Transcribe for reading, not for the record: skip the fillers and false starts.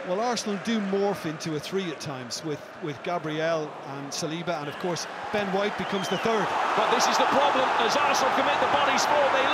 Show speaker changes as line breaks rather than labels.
Well, Arsenal do morph into a three at times with Gabriel and Saliba, and of course Ben White becomes the third.
But this is the problem, as Arsenal commit the bodies forward, they